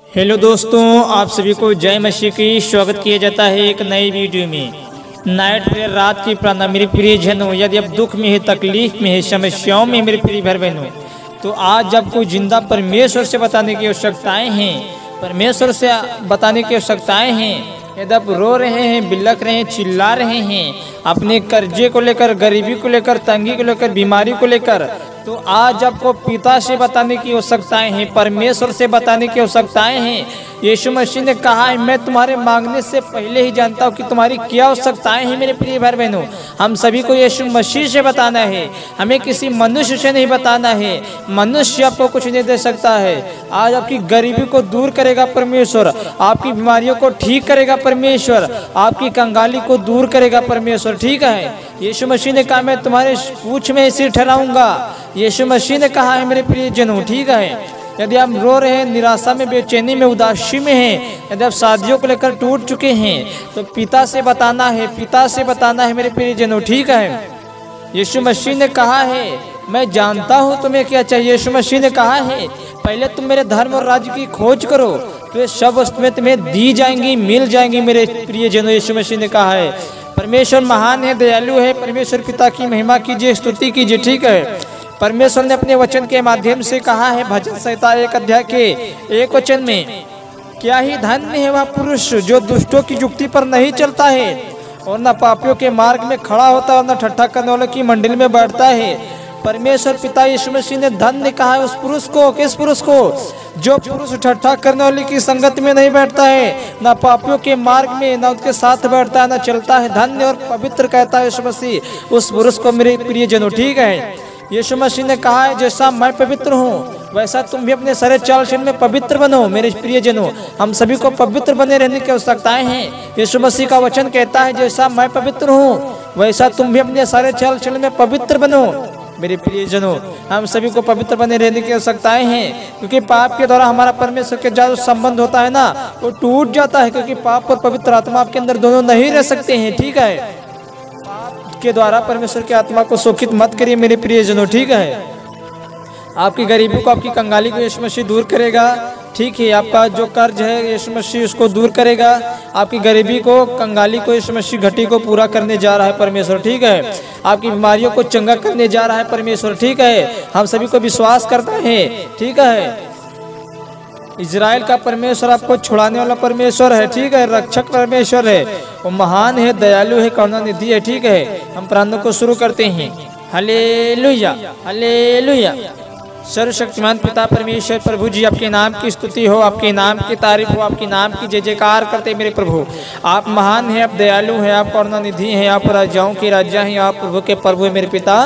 Hello दोस्तों, आप सभी को जय मसीह की स्वागत किया जाता है एक नई वीडियो में। नाइट प्रेयर रात की प्रार्थना। मेरे प्रिय जनों, यदि आप दुख में है, तकलीफ में है, समस्याओं में मेरे प्रिय भाई बहनों, तो आज आपको जिंदा परमेश्वर से बताने की आवश्यकताएं हैं। परमेश्वर से बताने की आवश्यकताएं हैं। यदि आप रो रहे हैं, बिलख रहे हैं, चिल्ला रहे हैं अपने कर्जे को लेकर, गरीबी को लेकर, तंगी को लेकर, बीमारी को लेकर, तो आज आपको पिता से बताने की आवश्यकताएं हैं, परमेश्वर से बताने की आवश्यकताएं हैं। यीशु मसीह ने कहा है, मैं तुम्हारे मांगने से पहले ही जानता हूँ कि तुम्हारी क्या आवश्यकताएं हैं। मेरे प्रिय भाई बहनों, हम सभी को यीशु मसीह से बताना है, हमें किसी मनुष्य से नहीं बताना है। मनुष्य आपको कुछ नहीं दे सकता है। आज आपकी गरीबी को दूर करेगा परमेश्वर, आपकी बीमारियों को ठीक करेगा परमेश्वर, आपकी कंगाली को दूर करेगा परमेश्वर। ठीक है, यीशु मसीह ने कहा, मैं तुम्हारे पूंछ में सिर ठहराऊंगा। यीशु मसीह ने कहा है मेरे प्रिय जनों। ठीक है, यदि आप रो रहे हैं, निराशा में, बेचैनी में, उदासी में हैं, यदि आप शादियों को लेकर टूट चुके हैं, तो पिता से बताना है, पिता से बताना है मेरे प्रिय जनों। ठीक है, यीशु मसीह ने कहा है, मैं जानता हूँ तुम्हें क्या चाहिए। यीशु मसीह ने कहा है, पहले तुम मेरे धर्म और राज्य की खोज करो तो ये सब वस्तुएं तुम्हें दी जाएंगी, मिल जाएंगी। मेरे प्रिय जनों, यीशु मसीह ने कहा है, परमेश्वर महान है, दयालु है। परमेश्वर पिता की महिमा कीजिए, स्तुति कीजिए। ठीक है, परमेश्वर ने अपने वचन के माध्यम से कहा है, भजन संहिता 1 अध्याय के 1 वचन में, क्या ही धन्य है वह पुरुष जो दुष्टों की युक्ति पर नहीं चलता है और न पापियों के मार्ग में खड़ा होता है और न ठट्ठा करने वालों की मंडली में बैठता है। परमेश्वर पिता यीशु मसीह ने धन्य कहा है उस पुरुष को। किस पुरुष को? जो पुरुष ठट्ठा करने वाले की संगत में नहीं बैठता है, न पापियों के मार्ग में, न उनके साथ बैठता है, न चलता है। धन्य और पवित्र कहता है यीशु मसीह उस पुरुष को। मेरे प्रिय जनों, ठीक है, यीशु मसीह ने कहा है, जैसा मैं पवित्र हूँ वैसा तुम भी अपने सारे चाल चलन में पवित्र बनो। मेरे प्रिय जनों, हम सभी को पवित्र बने रहने की आवश्यकताएं हैं। यीशु मसीह का वचन कहता है, जैसा मैं पवित्र हूँ वैसा तुम भी अपने सारे चाल चलन में पवित्र बनो। मेरे प्रिय जनों, हम सभी को पवित्र बने रहने की आवश्यकताएं हैं, क्योंकि पाप के द्वारा हमारा परमेश्वर के जो संबंध होता है ना, वो टूट जाता है, क्योंकि पाप और पवित्र आत्मा आपके अंदर दोनों नहीं रह सकते हैं। ठीक है, पाप के द्वारा परमेश्वर की आत्मा को शोकित मत करिए मेरे प्रिय जनों। ठीक है, आपकी गरीबी को, आपकी कंगाली को यीशु मसीह दूर करेगा। ठीक है, आपका जो कर्ज है यीशु मसीह उसको दूर करेगा। आपकी गरीबी को, कंगाली को यीशु मसीह घटी को पूरा करने जा रहा है परमेश्वर। ठीक है, आपकी बीमारियों को चंगा करने जा रहा है परमेश्वर। ठीक है, हम सभी को विश्वास करते हैं। ठीक है, इजराइल का परमेश्वर आपको छुड़ाने वाला परमेश्वर है। ठीक है, रक्षक परमेश्वर है, वो महान है, दयालु है, करुणानिधि है। ठीक है, हम प्रार्थना को शुरू करते हैं। Hallelujah, hallelujah. सर्वशक्तिमान पिता परमेश्वर प्रभु जी, आपके नाम की स्तुति हो, आपके नाम की तारीफ हो, आपके नाम की जय जयकार करते मेरे प्रभु। आप महान हैं, आप दयालु हैं, आप करुणानिधि हैं, आप राजाओं के राजा हैं, आप प्रभु के प्रभु हैं मेरे पिता।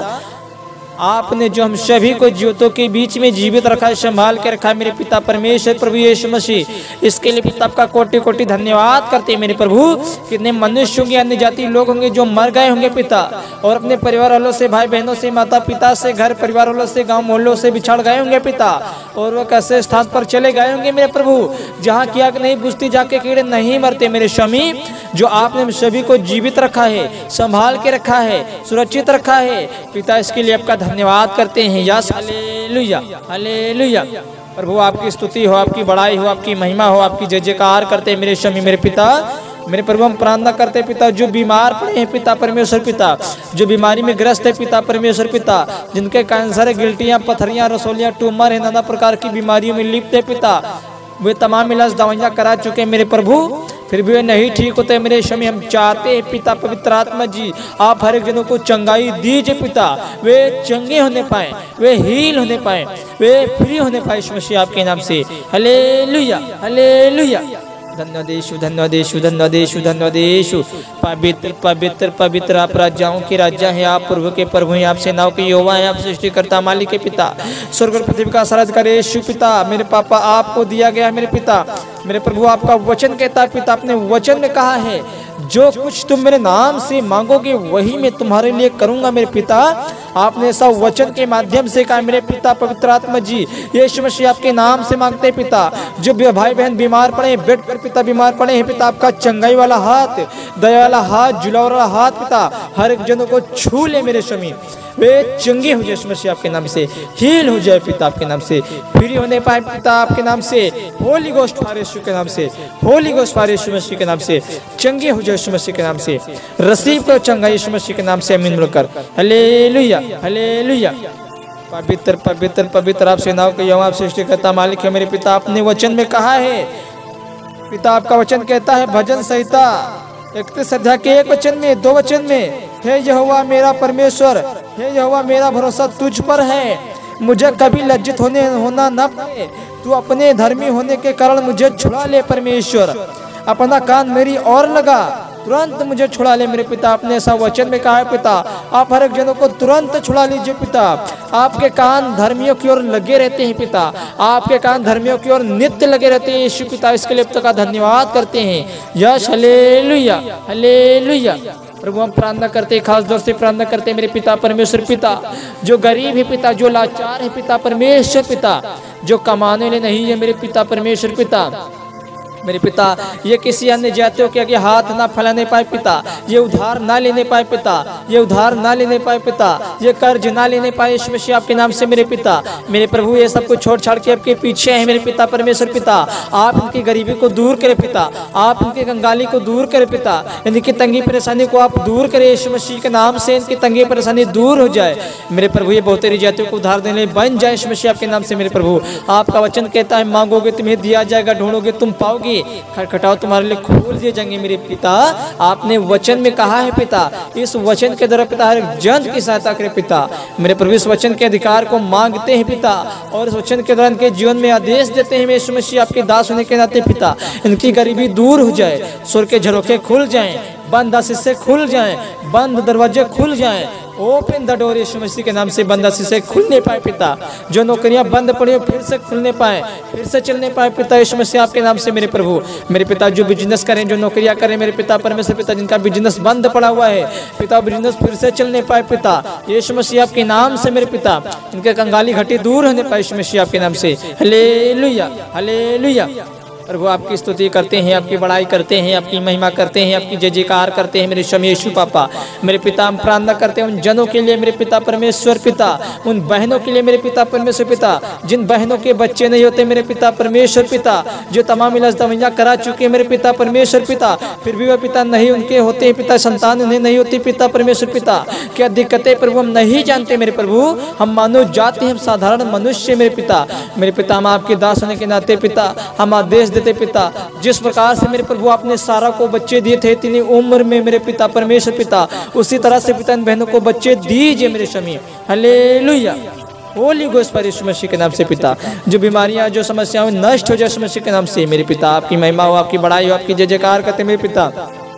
आपने जो हम सभी को जीवितों के बीच में जीवित रखा है, संभाल के रखा है मेरे पिता परमेश्वर प्रभु यीशु मसीह, इसके लिए पिता आपका कोटि कोटि धन्यवाद करते हैं मेरे प्रभु। कितने मनुष्य होंगे, अन्य जाति लोग होंगे जो मर गए होंगे पिता, और अपने परिवार वालों से, भाई बहनों से, माता पिता से, घर परिवार वालों से, गांव मोहल्लों से बिछड़ गए होंगे पिता, और वो कैसे स्थान पर चले गए होंगे मेरे प्रभु जहाँ की आग नहीं बुझती, जाके कीड़े नहीं मरते मेरे स्वामी। जो आपने हम सभी को जीवित रखा है, संभाल के रखा है, सुरक्षित रखा है पिता, इसके लिए आपका धन्यवाद करते हैं। Yes, hallelujah, hallelujah. प्रभु आपकी स्तुति हो, आपकी बड़ाई हो, आपकी महिमा हो, आपकी जय जयकार करते हैं मेरे स्वामी मेरे पिता। मेरे प्रभु हम प्रार्थना करते हैं पिता, जो बीमार पड़े हैं पिता परमेश्वर पिता, जो बीमारी में ग्रस्त है पिता परमेश्वर पिता, जिनके कैंसर है, गिल्टियाँ, पथरियाँ, रसोलियाँ, ट्यूमर है, नाना प्रकार की बीमारियों में लिप्त है पिता, वे तमाम इलाज दवाइयाँ करा चुके हैं मेरे प्रभु, फिर भी वे नहीं ठीक होते मेरे स्वामी। हम चाहते हैं पिता पवित्र आत्मा जी, आप हर एक जनों को चंगाई दीजिए पिता, वे चंगे होने पाए, वे हील होने पाए, वे फ्री होने पाए यीशु मसीह आपके नाम से। Hallelujah, hallelujah. धन्यवादेशु, धन्यवादेशु, धन्यवादेशु, धन्यवादेशु। पवित्र पवित्र पवित्र आप राजाओं के राजा हैं, आप प्रभु के प्रभु हैं, आप सेनाओं के यहोवा हैं, आप सृष्टिकर्ता मालिक के पिता, स्वर्ग और पृथ्वी का सारा अधिकार यीशु पिता मेरे पापा आपको दिया गया है मेरे पिता। मेरे प्रभु आपका वचन कहता है पिता, अपने वचन में कहा है, जो कुछ तुम मेरे नाम से मांगोगे वही मैं तुम्हारे लिए करूंगा मेरे पिता। आपने ऐसा वचन के माध्यम से कहा मेरे पिता पवित्र आत्मा जी, यीशु मसीह आपके नाम से मांगते हैं पिता। जो भाई बहन बीमार पड़े, बेड पर पिता बीमार पड़े हैं पिता, आपका चंगाई वाला हाथ, दया वाला हाथ, जुला वाला हाथ पिता हर एक जनों को छू ले मेरे स्वामी। वे चंगे हो जाए यीशु मसीह आपके नाम से, हील हो जाए पिता आपके नाम से, फ्री होने पाए पिता आपके नाम से, होली गोस्ट फायर यीशु के नाम से, holy ghost fire Yeshu Masih के नाम से, चंगे हो जाए यीशु मसीह के नाम से, रसीव करो चंगा यीशु मसीह के नाम से, आमीन बोलकर हालेलुया हालेलुया। पवित्र पवित्र पवित्र आप सेनाओं के यहोवा, आप सृष्टिकर्ता मालिक है मेरे पिता। आपने वचन में कहा है पिता, आपका वचन कहता है भजन संहिता 31 अध्याय के 1 वचन में, 2 वचन में, हे यहोवा मेरा परमेश्वर, हे यहोवा मेरा भरोसा तुझ पर है, मुझे कभी लज्जित होना न पड़े, तू अपने धर्मी होने के कारण मुझे छुड़ा ले परमेश्वर, अपना कान मेरी ओर लगा, तुरंत मुझे छुड़ा ले मेरे पिता। आपने ऐसा वचन में कहा है पिता, आप हर एक जनों को तुरंत छुड़ा लीजिए पिता। आपके कान धर्मियों की ओर लगे रहते हैं पिता, आपके कान धर्मियों की ओर नित्य लगे रहते हैं यीशु पिता। इसके लिए पिता का धन्यवाद करते हैं। यश हालेलुया हालेलुया। प्रभु हम प्रार्थना करते हैं, खास तौर से प्रार्थना करते हैं मेरे पिता परमेश्वर पिता, जो गरीब है पिता, जो लाचार है पिता परमेश्वर पिता, जो कमाने लिए नहीं है मेरे पिता परमेश्वर पिता, मेरे पिता ये किसी अन्य जातियों के आगे हाथ ना फैलाने पाए पिता, ये उधार ना लेने पाए पिता, ये उधार ना लेने पाए पिता, ये कर्ज ना लेने पाए यीशु मसीह आपके नाम से मेरे पिता। मेरे प्रभु ये सब कुछ छोड़ छाड़ के आपके पीछे है मेरे पिता परमेश्वर पिता। आप इनकी गरीबी को दूर करें पिता, आप इनकी कंगाली को दूर करें पिता, इनकी तंगी परेशानी को आप दूर करें यीशु मसीह के नाम से, इनकी तंगी परेशानी दूर हो जाए मेरे प्रभु। ये बहुतेरी जातियों को उधार देने बन जाए यीशु मसीह आपके नाम से मेरे प्रभु। आपका वचन कहता है मांगोगे तुम्हें दिया जाएगा, ढूंढोगे तुम पाओगे, खटखटाओ तुम्हारे लिए खोल दिए जाएंगे मेरे पिता। आपने वचन में कहा है पिता, इस वचन के द्वारा पिता हर एक जन की सहायता करे पिता मेरे प्रभु। इस वचन के अधिकार को मांगते हैं पिता, और इस वचन के द्वारा इनके जीवन में आदेश देते हैं यीशु मसीह आपके दास होने के नाते पिता, इनकी गरीबी दूर हो जाए, सुर के झरोखे खुल जाएं, बंद आशीषे खुल जाएं, बंद दरवाजे खुल जाएं, open the door Yeshu Masih के नाम से। बंद आशीषे खुलने पाए पिता, जो नौकरियां बंद पड़ी फिर से खुलने पाए, फिर से चलने पाए पिता यीशु मसीह आपके नाम से मेरे प्रभु। मेरे पिता जो बिजनेस करें, जो नौकरियां करें मेरे पिता परमेश्वर पिता, जिनका बिजनेस बंद पड़ा हुआ है पिता, बिजनेस फिर से चलने पाए पिता यीशु मसीह आपके नाम से मेरे पिता। इनके कंगाली घटी दूर होने पाए यीशु मसीह आपके नाम से। Hallelujah hallelujah. प्रभु आपकी स्तुति करते हैं, आपकी बड़ाई करते हैं, आपकी महिमा करते हैं, आपकी जय जयकार करते हैं मेरे स्वामी यीशु पापा। मेरे पिता हम प्रार्थना करते हैं उन जनों के लिए मेरे पिता परमेश्वर पिता, उन बहनों के लिए मेरे पिता परमेश्वर पिता, जिन बहनों के बच्चे नहीं होते मेरे पिता परमेश्वर पिता, जो तमाम इलाज दवाइयाँ करा चुके हैं मेरे पिता परमेश्वर पिता, फिर भी वह पिता नहीं उनके होते हैं पिता, संतान उन्हें नहीं होती पिता परमेश्वर पिता। क्या दिक्कतें प्रभु हम नहीं जानते मेरे प्रभु, हम मानव जाति, हम साधारण मनुष्य मेरे पिता। मेरे पिता हम आपके दास होने के नाते पिता हम आदेश देते पिता, जिस प्रकार से मेरे प्रभु आपने सारा को बच्चे दिए थे इतनी उम्र में मेरे पिता परमेश्वर पिता, उसी तरह से पिता इन बहनों को बच्चे दीजिए मेरे स्वामी। हालेलुया। होली गोस्ट पर यीशु मसीह के नाम से पिता, जो बीमारियां जो समस्याएं नष्ट हो जाए यीशु मसीह के नाम से मेरे पिता। आपकी महिमा हो, आपकी बड़ाई हो, आपकी जय जयकार करते मेरे पिता।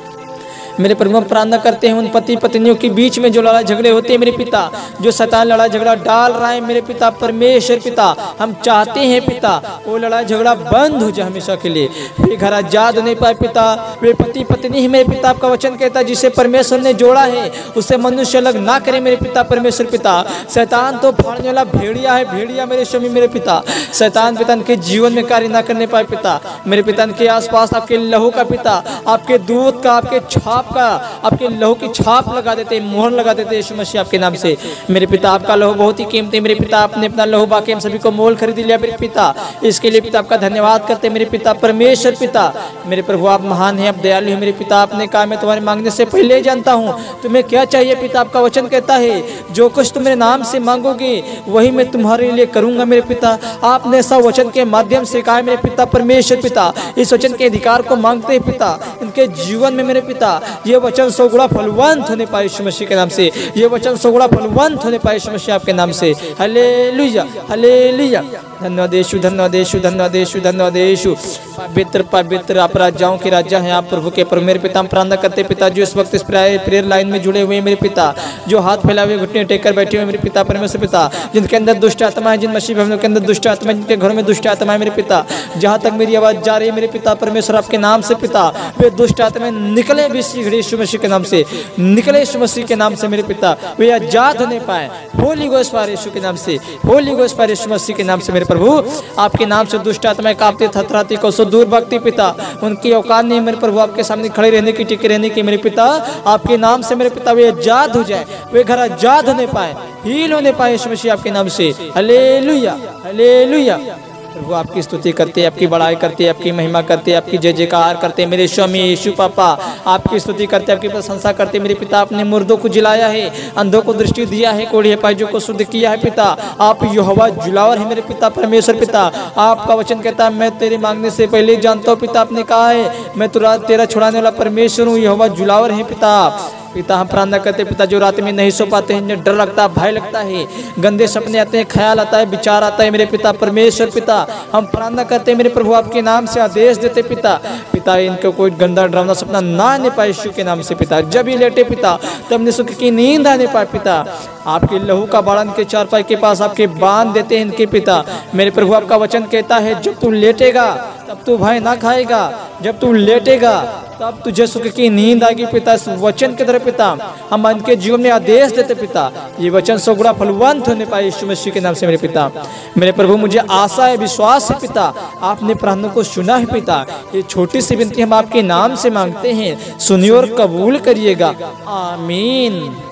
मेरे प्रभु हम प्रार्थना करते हैं उन पति पत्नियों के बीच में जो लड़ाई झगड़े होते हैं मेरे पिता, जो शैतान लड़ाई झगड़ा डाल रहा है मेरे पिता परमेश्वर पिता, हम चाहते हैं पिता वो लड़ाई झगड़ा बंद हो जाए हमेशा के लिए। वे घर आजाद नहीं पाए पिता, वे पति पत्नी ही मेरे पिता। आपका वचन कहता है जिसे परमेश्वर ने जोड़ा है उससे मनुष्य अलग ना करे मेरे पिता परमेश्वर पिता। शैतान तो फाड़ने वाला भेड़िया है, भेड़िया मेरे स्वामी मेरे पिता। शैतान पिता के जीवन में कार्य ना करने पाए पिता मेरे पिता। के आसपास आपके लहू का पिता, आपके दूध का, आपके छाप का, आपके लहू की छाप लगा देते, मोहर लगा देते यीशु मसीह आपके नाम से मेरे पिता। आपका लहू बहुत ही कीमती मेरे पिता, आपने अपना लहू बाकी हम सभी को मोल खरीद लिया मेरे पिता। इसके लिए पिता आपका धन्यवाद करते मेरे पिता परमेश्वर पिता। मेरे प्रभु आप महान हैं, आप दयालु हैं मेरे पिता। आपने कहा मैं तुम्हारे मांगने से पहले जानता हूँ तुम्हें क्या चाहिए पिता। आपका वचन कहता है जो कुछ तुम मेरे नाम से मांगोगे वही मैं तुम्हारे लिए करूंगा मेरे पिता। आपने ऐसा वचन के माध्यम से कहा मेरे पिता परमेश्वर पिता। इस वचन के अधिकार को मांगते हैं पिता इनके जीवन में मेरे पिता। ये वचन 100 गुणा फलवंत होने पाए यीशु मसीह के नाम से। ये वचन 100 गुणा फलवंत होने पाए यीशु मसीह आपके नाम से। Hallelujah hallelujah. धन्यवाद यीशु, धन्यवाद यीशु, धन्यवाद यीशु, धन्यवाद यीशु। पवित्र पवित्र आप राजाओं के राजा हैं, आप प्रभु के प्रभु। मेरे पिता हम प्रार्थना करते पिता जो इस वक्त इस प्रेयर लाइन में जुड़े हुए मेरे पिता, जो हाथ फैलाए हुए घुटने टेक कर बैठे हुए मेरे पिता परमेश्वर पिता, जिनके अंदर दुष्ट आत्मा है, जिन मसीह भवनों के अंदर दुष्ट आत्मा है, जिनके घरों में दुष्ट आत्मा है मेरे पिता, जहाँ तक मेरी आवाज जा रही है मेरे पिता परमेश्वर आपके नाम से पिता, वे दुष्ट आत्मा निकले भी यीशु मसीह के नाम से, निकले यीशु मसीह के नाम से मेरे पिता। वे आजाद होने पाए होली गोस्ट पार यीशु के नाम से, होली गोस्ट पार यीशु मसीह के नाम से मेरे प्रभु। आपके नाम से दुष्ट आत्माएं कांपती थरथराती को सो दूर भक्ति पिता, उनकी औकात नहीं मेरे प्रभु आपके सामने खड़े रहने की, टिके रहने की मेरे पिता। आपके नाम से मेरे पिता वे आजाद हो जाए, वे घर आजाद होने पाए हील होने पाए यीशु मसीह आपके नाम से। Hallelujah hallelujah. प्रभु आपकी स्तुति करते, आपकी बड़ाई करते, आपकी महिमा करते, आपकी जय जयकार करते। मेरे स्वामी यीशु पापा आपकी स्तुति करते, आपकी प्रशंसा करते। मेरे पिता आपने मुर्दों को जिलाया है, अंधों को दृष्टि दिया है, कोढ़े पायजों को शुद्ध किया है। पिता आप यहोवा जुलावर है मेरे पिता परमेश्वर। पिता आपका वचन कहता है मैं तेरे मांगने से पहले जानता हूँ। पिता आपने कहा है मैं तेरा छुड़ाने वाला परमेश्वर हूँ, यहोवा जुलावर है। पिता हम प्रार्थना करते पिता जो रात में नहीं सो पाते हैं, डर लगता है, भय लगता है, गंदे सपने आते हैं, ख्याल आता है, विचार आता है मेरे पिता परमेश्वर। पिता हम प्रार्थना करते हैं मेरे प्रभु आपके नाम से आदेश देते पिता इनको कोई गंदा डरावना सपना ना आने पाए यीशु के नाम से। पिता जब ही लेटे पिता तब ने सुख की नींद आने पाए। पिता आपके लहू का बाड़ा इनके चारपाई के पास आपके बांध देते हैं इनके पिता। मेरे प्रभु आपका वचन कहता है जब तू लेटेगा तब तू भय ना खाएगा, जब तू लेटेगा तब तुझे सुख की नींद आएगी। पिता इस वचन के तरह पिता हम इनके जीवन में आदेश देते पिता ये वचन सगुड़ा फलवंत होने पाए यीशु मसीह के नाम से। मेरे पिता मेरे प्रभु मुझे आशा है, विश्वास है पिता आपने प्रार्थना को सुना है। पिता ये छोटी सी विनती हम आपके नाम से मांगते हैं, सुनिए और कबूल करिएगा। आमीन।